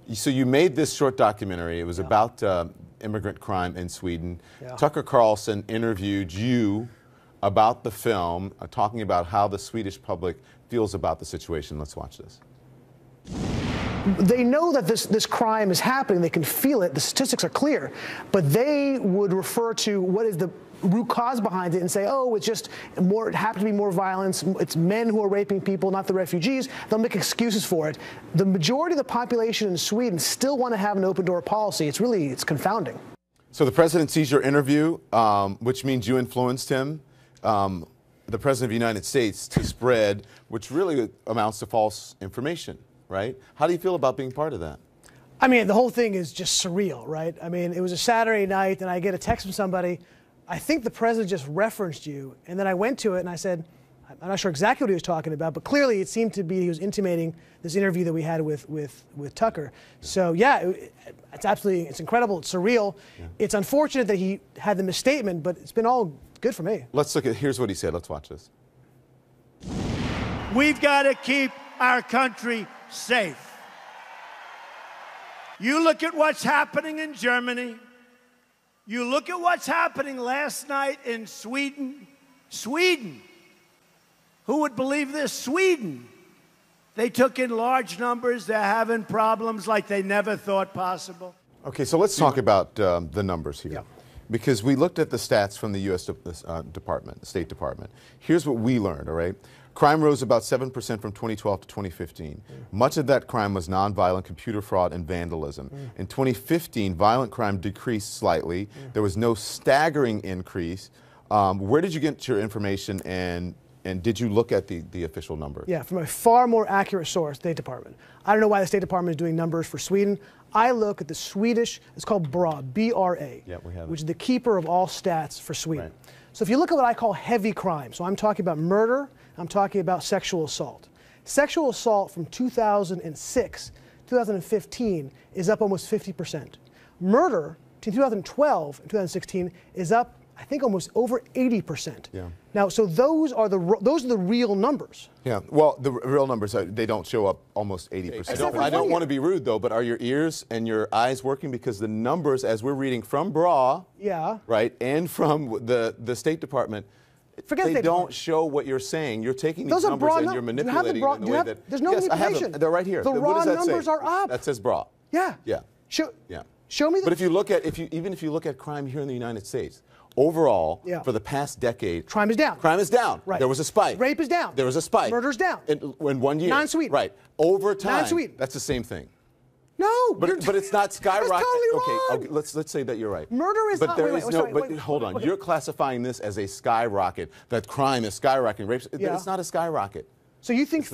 So you made this short documentary. It was about immigrant crime in Sweden. Yeah. Tucker Carlson interviewed you about the film, talking about how the Swedish public feels about the situation. Let's watch this. They know that this crime is happening. They can feel it. The statistics are clear. But they would refer to what is the root cause behind it and say, oh, it's just more, it happens to be more violence. It's men who are raping people, not the refugees. They'll make excuses for it. The majority of the population in Sweden still want to have an open door policy. It's confounding. So the president sees your interview, which means you influenced him, the president of the United States, to spread, which really amounts to false information, right? How do you feel about being part of that? I mean, the whole thing is just surreal, right? I mean, it was a Saturday night, and I get a text from somebody. I think the president just referenced you. And then I went to it, and I said, I'm not sure exactly what he was talking about, but clearly it seemed to be he was intimating this interview that we had with Tucker. So, yeah, it's incredible. It's surreal. Yeah. It's unfortunate that he had the misstatement, but it's been all good for me. Let's look at, here's what he said. Let's watch this. We've got to keep our country safe. You look at what's happening in Germany. You look at what's happening last night in Sweden. Sweden. Who would believe this? Sweden. They took in large numbers. They're having problems like they never thought possible. Okay, so let's talk about the numbers here. Yeah. Because we looked at the stats from the U.S. Department, the State Department. Here's what we learned, all right? Crime rose about 7% from 2012 to 2015. Much of that crime was nonviolent computer fraud and vandalism. In 2015, violent crime decreased slightly. There was no staggering increase. Where did you get your information, and did you look at the official numbers? Yeah, from a far more accurate source, State Department. I don't know why the State Department is doing numbers for Sweden. I look at the Swedish, it's called BRA, B-R-A, yeah, we have it, which is the keeper of all stats for Sweden. Right. So if you look at what I call heavy crime, so I'm talking about murder, I'm talking about sexual assault. Sexual assault from 2006 2015 is up almost 50%. Murder between 2012 and 2016 is up, I think, almost over 80%. Yeah. Now, so those are the real numbers. Yeah, well, the real numbers, they don't show up almost 80%. I don't want to be rude, though, but are your ears and your eyes working? Because the numbers, as we're reading from BRA, yeah, right, and from the State Department, they don't show what you're saying. You're taking these numbers and you're manipulating them in the way that... There's no manipulation. I have them. They're right here. The raw numbers are up. That says BRA. Yeah. Yeah. Yeah. Show me the... But if you look at, even if you look at crime here in the United States, overall, for the past decade... Crime is down. Crime is down. Right. There was a spike. Rape is down. There was a spike. Murder's down. In 1 year. Non-Sweden. Right. Over time. Non-Sweden. That's the same thing. No. But it's not skyrocketing. That's totally wrong. Okay, let's say that you're right. Murder is not... But hold on. Okay. You're classifying this as a skyrocket, that crime is skyrocketing. Rape, it's not a skyrocket. So you think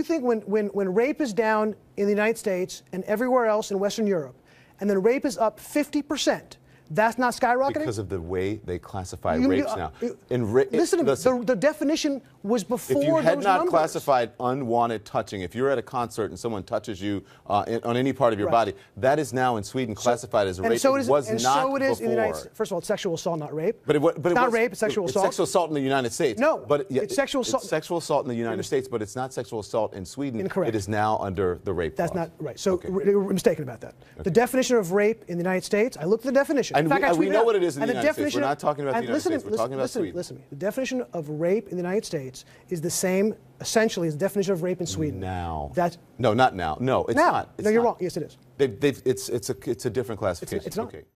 when rape is down in the United States and everywhere else in Western Europe, and then rape is up 50%, that's not skyrocketing? Because of the way they classify rapes now. Listen to me. The definition was before those numbers. If you had not classified unwanted touching, if you're at a concert and someone touches you on any part of your body, that is now in Sweden classified as a rape. And so it is, it was not so it is before. in the United States. First of all, it's sexual assault, not rape. But it's not rape, it's sexual assault. It's sexual assault in the United States. No, but it's sexual assault. It's sexual assault in the United States, but it's not sexual assault in Sweden. Incorrect. It is now under the rape That's clause. not right. So we're mistaken about that. Okay. The definition of rape in the United States, I looked at the definition. And in fact, we know what it is in the United States. We're not talking about the United States. We're talking about Sweden. Listen to me. The definition of rape in the United States is the same, essentially, as the definition of rape in Sweden. Now. No, not now. No, it's not. No, you're wrong. Yes, it is. It's a different classification. It's not. Okay.